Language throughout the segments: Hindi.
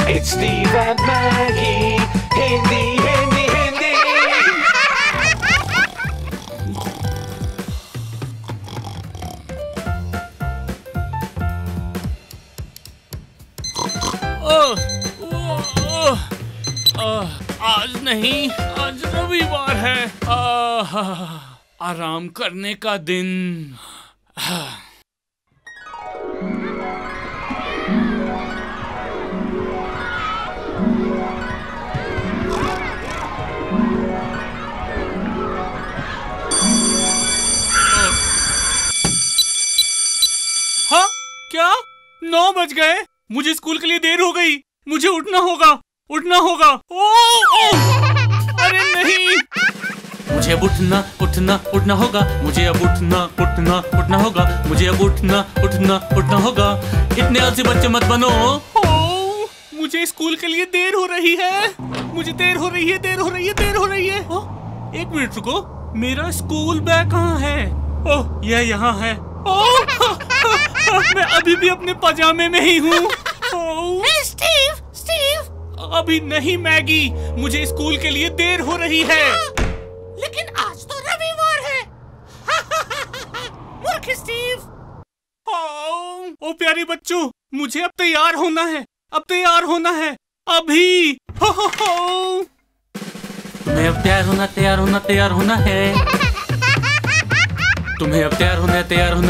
It's Steve and Maggie. Hindi, Hindi, Hindi. आज नहीं, आज रविवार है। आराम करने का दिन। हाँ, क्या 9 बज गए? मुझे स्कूल के लिए देर हो गई। मुझे उठना होगा, उठना होगा। अरे नहीं, मुझे अब उठना होगा। मुझे अब उठना होगा। मुझे अब उठना होगा। इतने आलसी बच्चे मत बनो। मुझे स्कूल के लिए देर हो रही है। मुझे देर हो रही है। एक मिनट रुको, मेरा स्कूल बैग कहाँ है? ओह, यह यहाँ है। मैं अभी भी अपने पजामे में ही हूँ। स्टीव, अभी नहीं मैगी, मुझे स्कूल के लिए देर हो रही है। लेकिन आज तो रविवार है। मूर्ख स्टीव। ओ प्यारे बच्चों, मुझे अब तैयार होना है। अभी। तुम्हें अब तैयार होना है। तुम्हें अब तैयार होना है।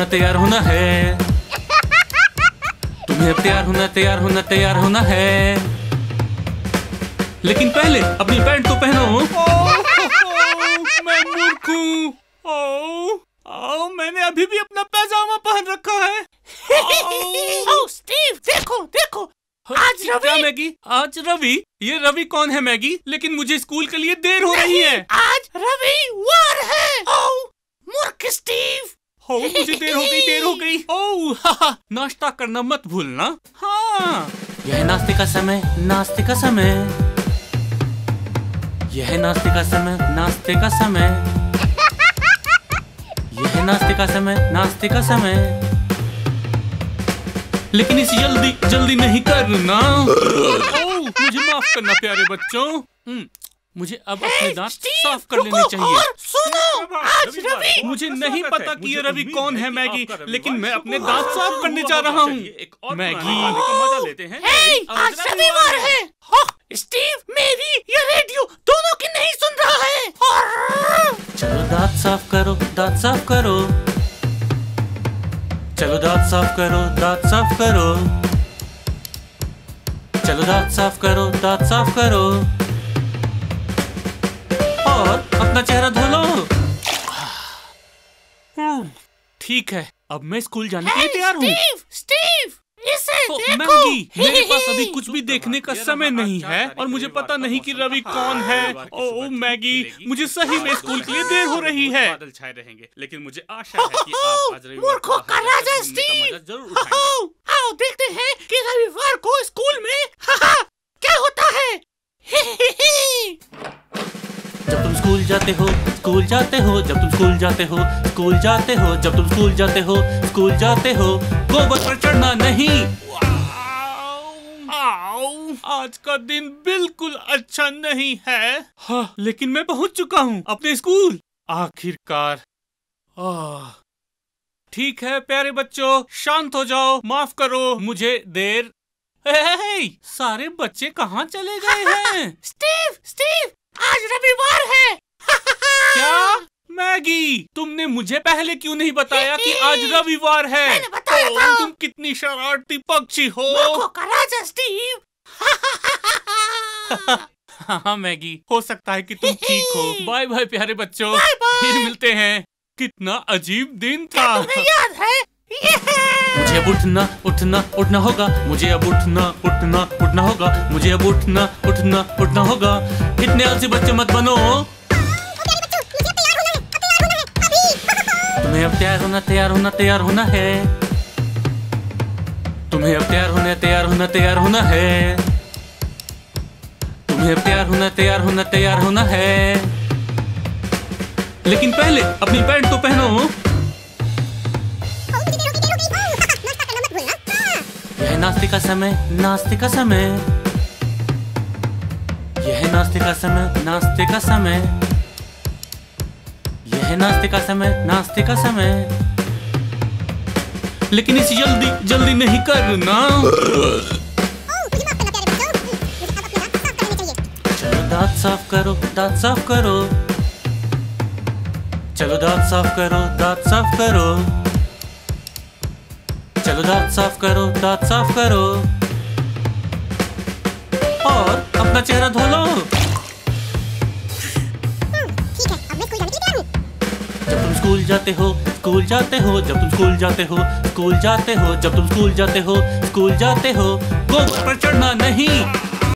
तुम्हें अब तैयार होना है। लेकिन पहले अपनी पैंट तो पहनो। मैं मूर्ख हूँ। मैंने अभी भी अपना पैजामा पहन रखा है। स्टीव, देखो। आज रवि। क्या मैगी? आज रवि? ये रवि कौन है मैगी? लेकिन मुझे स्कूल के लिए देर हो रही है। आज रविवार है। मूर्ख स्टीव। मुझे देर हो गई। नाश्ता करना मत भूलना। हाँ, यह नाश्ते का समय। यह नाश्ते का समय। लेकिन इसे जल्दी नहीं करना। मुझे माफ करना प्यारे बच्चों। मुझे अब अपने दांत साफ कर लेने चाहिए। सुनो, आज रवि। मुझे नहीं पता कि ये रवि कौन है मैगी, लेकिन मैं अपने दांत साफ करने जा रहा हूँ। मैगी, मजा लेते हैं। आज रविवार है। स्टीव, मेरी ये रेडियो दोनों की नहीं सुन रहा है। चलो दांत साफ करो। चलो दांत साफ करो। और अपना चेहरा धो लो। ठीक है, अब मैं स्कूल जाने के लिए तैयार हूँ। स्टीव, इसे देखो। मैगी, मेरे पास अभी कुछ भी देखने का समय नहीं है और मुझे पता नहीं कि रवि कौन है। ओह मैगी, मुझे सही में स्कूल के लिए देर हो रही है। बादल छाए रहेंगे, लेकिन मुझे आशा है कि आप आज मूर्खों का राजा स्टीव। जरूर उठाएंगे। आओ देखते हैं कि रविवार को स्कूल में क्या होता है। जब तुम स्कूल जाते हो, गोबर पर चढ़ना नहीं। आज का दिन बिल्कुल अच्छा नहीं है। हाँ, लेकिन मैं पहुंच चुका हूँ अपने स्कूल, आखिरकार। ठीक है प्यारे बच्चों, शांत हो जाओ, माफ करो मुझे देर। सारे बच्चे कहाँ चले गए हैं? स्टीव, आज रविवार है। क्या मैगी, तुमने मुझे पहले क्यों नहीं बताया कि आज रविवार है? मैंने बताया था। तुम कितनी शरारती पक्षी हो। मूर्खों का राजा स्टीव। हाँ मैगी, हो सकता है कि तुम ठीक हो। बाय बाय प्यारे बच्चों, बाय बाय। फिर मिलते हैं। कितना अजीब दिन था। तुम्हें याद है? मुझे अब उठना होगा। मुझे अब उठना होगा। इतने आलसी बच्चे मत बनो। तुम्हें अब तैयार होना है। तुम्हें अब तैयार होना है। लेकिन पहले अपनी पैंट तो पहनो। यह नाश्ते का समय। यह है नाश्ते का समय, नाश्ते का समय। यह है नाश्ते का समय, नाश्ते का समय। लेकिन इसे जल्दी जल्दी नहीं करना। चलो दांत साफ करो, दांत साफ करो। चलो दांत साफ करो, दांत साफ करो। चलो दांत साफ करो, दांत साफ करो। और अपना चेहरा धो लो। जब तुम स्कूल जाते हो, स्कूल जाते हो, जब तुम स्कूल जाते हो, स्कूल जाते हो, जब तुम स्कूल जाते हो, स्कूल जाते हो, गोद पर चढ़ना नहीं।